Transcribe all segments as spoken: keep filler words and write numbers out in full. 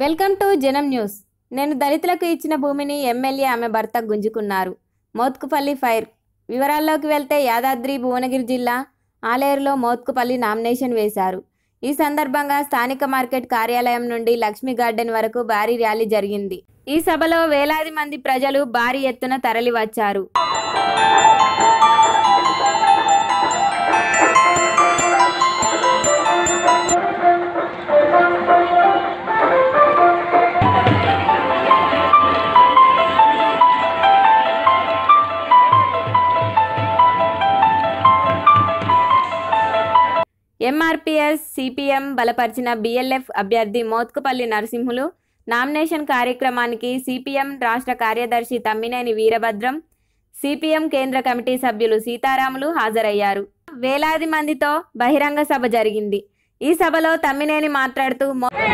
Welcome to జనం news. నేను దళితులకు ఇచ్చిన భూమిని ఎమ్మెల్యే ఆమె భర్త గుంజుకున్నారు. మోత్కుపల్లి ఫైర్ వివరాల్లోకి వెళ్తే యాదాద్రి భువనగిరి జిల్లా ఆలేరులో మోత్కుపల్లి నామినేషన్ వేశారు. ఈ సందర్భంగా స్థానిక మార్కెట్ కార్యాలయం నుండి లక్ష్మీ గార్డెన్ వరకు భారీ ర్యాలీ జరిగింది. ఈ సభలో వేలాది మంది ప్రజలు భారీ ఎత్తున తరలివచ్చారు. ఎంఆర్పీఎస్ సిపిఎం బలపరిచిన బిఎల్ఎఫ్ అభ్యర్థి మోత్కుపల్లి నరసింహులు నామినేషన్ కార్యక్రమానికి సిపిఎం రాష్ట్ర కార్యదర్శి తమ్మినేని వీరభద్రం, సిపిఎం కేంద్ర కమిటీ సభ్యులు సీతారాములు హాజరయ్యారు. వేలాది మందితో బహిరంగ సభ జరిగింది. ఈ సభలో తమ్మినేని మాట్లాడుతూ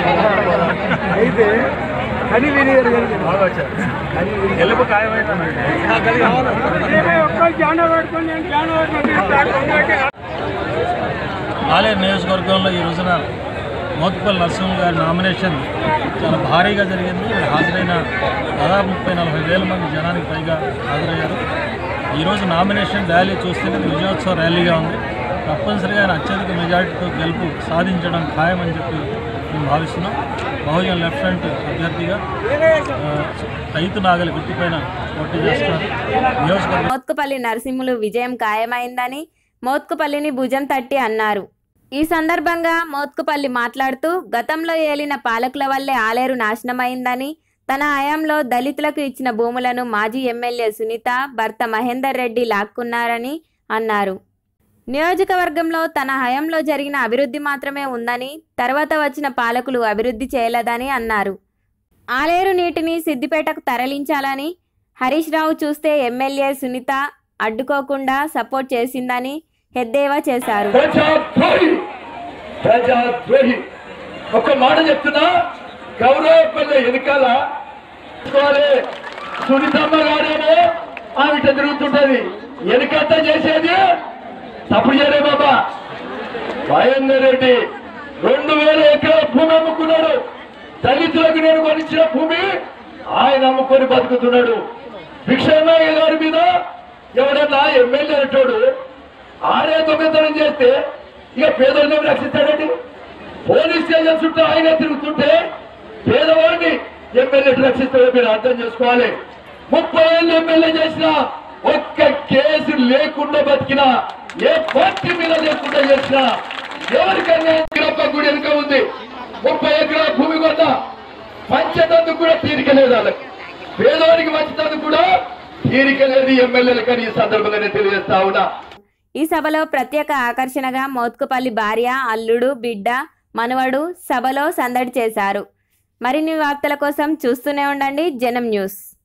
ఆలేరు నియోజకవర్గంలో ఈ రోజున మోత్కుపల్లి నరసింహ గారి నామినేషన్ చాలా భారీగా జరిగింది. హాజరైన దాదాపు ముప్పై నలభై వేల మంది జనానికి పైగా హాజరయ్యారు. ఈరోజు నామినేషన్ ర్యాలీ చూస్తే విజయోత్సవ ర్యాలీగా ఉంది. తప్పనిసరిగా ఆయన అత్యధిక మెజార్టీతో గెలుపు సాధించడం ఖాయమని చెప్పి మేము భావిస్తున్నాం. బహుజన్ లెఫ్ట్ ఫ్రంట్ అభ్యర్థిగా రైతు నాగలి గుర్తుపైన పోటీ చేస్తున్నారు. నియోజకవర్గం మోత్కుపల్లి నరసింహులు విజయం ఖాయమైందని మోత్కుపల్లిని భుజం తట్టి అన్నారు. ఈ సందర్భంగా మోత్కుపల్లి మాట్లాడుతూ గతంలో ఏలిన పాలకుల వల్లే ఆలేరు నాశనమైందని, తన హయాంలో దళితులకు ఇచ్చిన భూములను మాజీ ఎమ్మెల్యే సునీత భర్త మహేందర్ రెడ్డి లాక్కున్నారని అన్నారు. నియోజకవర్గంలో తన హయాంలో జరిగిన అభివృద్ధి మాత్రమే ఉందని, తర్వాత వచ్చిన పాలకులు అభివృద్ధి చేయలేదని అన్నారు. ఆలేరు నీటిని సిద్దిపేటకు తరలించాలని హరీష్ రావు చూస్తే ఎమ్మెల్యే సునీత అడ్డుకోకుండా సపోర్ట్ చేసిందని ఎద్దేవా చేశారు. ఒక మాట చెప్తున్నా, గౌరవపల్లి వెనకాల సునీతమ్మ గారేమో ఆమె తిరుగుతుంటది, వెనకంతా చేసేది తప్పుడు చేయలే బాబా. మహేందర్ రెడ్డి రెండు వేల ఎకరాల భూమి అమ్ముకున్నాడు. దళితులకు నేను కొనిచ్చిన భూమి ఆయన అమ్ముకొని బతుకుతున్నాడు. భిక్షమయ్య గారి మీద ఎవడన్నా ఎమ్మెల్యే అంటాడు ఆడే దొంగతనం చేస్తే ఇక పేదోళ్ళని రక్షిస్తాడండి. పోలీస్ స్టేషన్ చుట్టూ ఆయన తిరుగుతుంటే పేదవాడిని ఎమ్మెల్యే రక్షిస్తాడో మీరు అర్థం చేసుకోవాలి. ముప్పై ఏళ్ళు ఎమ్మెల్యే చేసిన ఒక్క కేసు లేకుండా బతికిన, ఏ పార్టీ మీద లేకుండా చేసిన ఎవరికైనా గుడి వెనుక ఉంది. ముప్పై ఎకరాల భూమి కొన్న పంచతందుకు కూడా తీరిక లేదు. వాళ్ళకి పేదవాడికి పంచతందుకు కూడా తీరిక లేదు ఎమ్మెల్యేలు. కానీ ఈ సందర్భంగా నేను తెలియజేస్తా ఉన్నా. ఈ సభలో ప్రత్యేక ఆకర్షణగా మోత్కుపల్లి భార్య, అల్లుడు, బిడ్డ, మనవడు సభలో సందడి చేశారు. మరిన్ని వార్తల కోసం చూస్తూనే ఉండండి జనం న్యూస్.